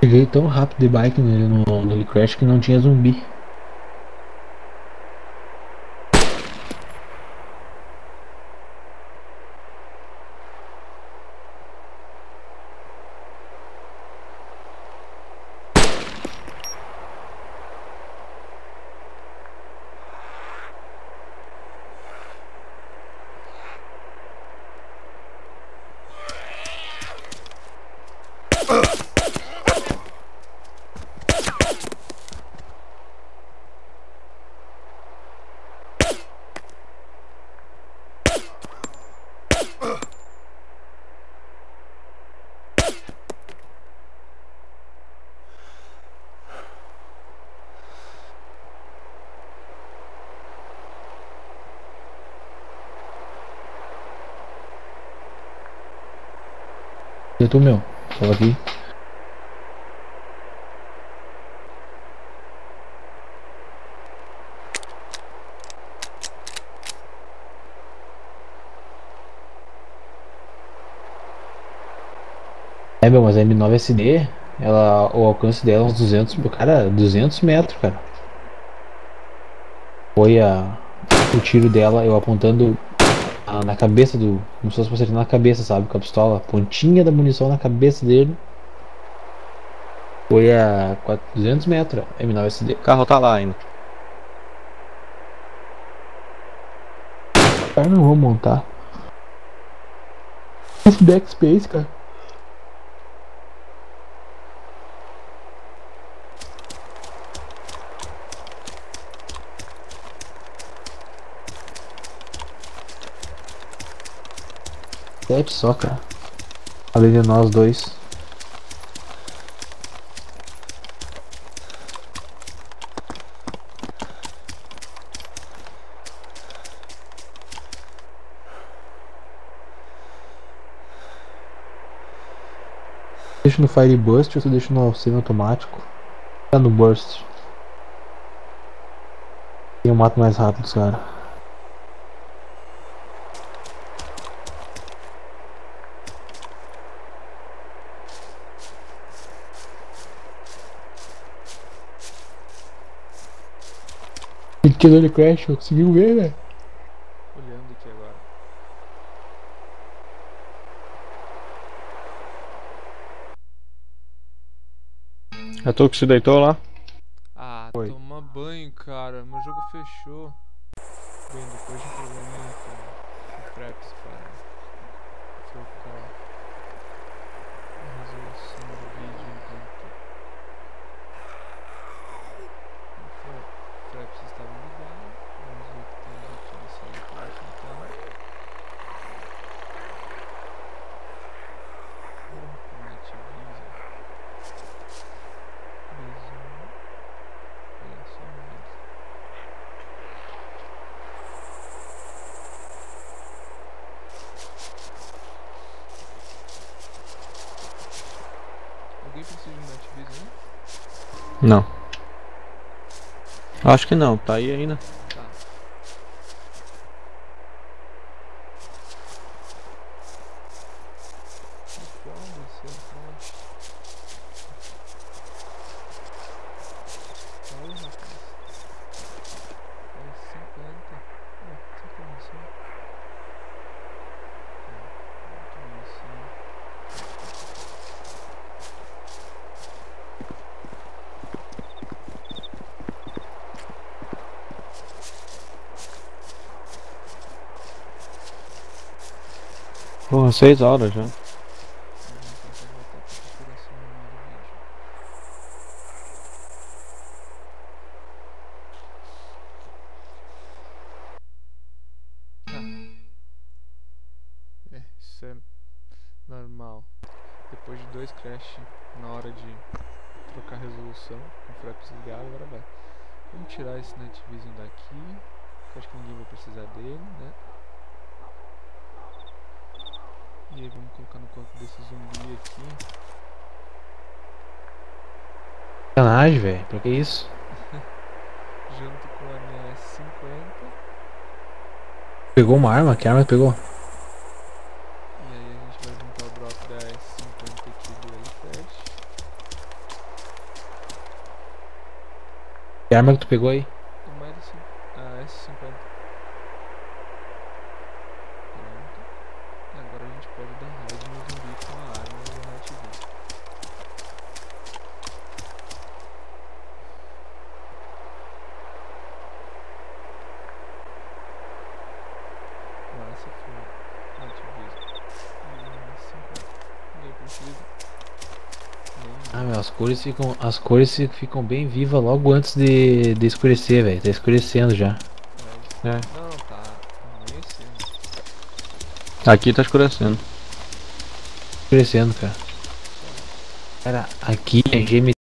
Cheguei tão rápido de bike nele no Crash que não tinha zumbi. Eu tô meu. Tava aqui. É, meu, mas a M9 SD, o alcance dela é uns 200, cara, 200 metros, cara. Foi o tiro dela, eu apontando na cabeça como se fosse acertando na cabeça, sabe, com a pistola. Pontinha da munição na cabeça dele. Foi a 200 metros, M9 SD. O carro tá lá ainda. Cara, não vou montar. Esse backspace, cara. Sete só, cara. Além de nós dois. Deixa no Fire Burst ou você deixa no semi-automático? Tá no Burst. E eu mato mais rápido, cara. Ele tirou ele Crash, eu consegui ver, né? Olhando aqui agora. É tu que se deitou lá? Ah, Foi. toma banho, cara. Meu jogo fechou. Bem, depois de um probleminha com o Fraps para trocar a resolução do vídeo enquanto o Fraps estava ligado. Vamos ver o que temos aqui nessa última tela. NetVision. Olha só, mano. Alguém precisa de um NetVision, né? Não. Acho que não, tá aí ainda. Tá. Que foda, seu front. Olha, rapaz. É 50. Ah, que promoção. Muito promoção. Porra, 6 horas já. Vamos tentar voltar para a configuração normal do vídeo. Tá. Isso é normal. Depois de 2 crash na hora de trocar a resolução, com o Fraps ligado, agora vai. Vamos tirar esse NetVision daqui, que acho que ninguém vai precisar dele, né? E aí vamos colocar no corpo desse zumbi aqui. Sacanagem, velho. Pra que isso? Junto com a minha S50. Pegou uma arma? Que arma pegou? E aí a gente vai juntar o drop da S50 aqui do Elifast. Que arma que tu pegou aí? Uma L5. Ah, S50. Pronto. E agora a gente pode dar raid no zumbi com a arma e o Nightvision. Massa foi Nightvision. E S50. Ninguém precisa. Ah, meu, as cores ficam bem vivas logo antes de escurecer, velho. Tá escurecendo já. É. Não, tá amanhecendo. Aqui tá escurecendo. Escurecendo, cara. Cara, aqui é GMT.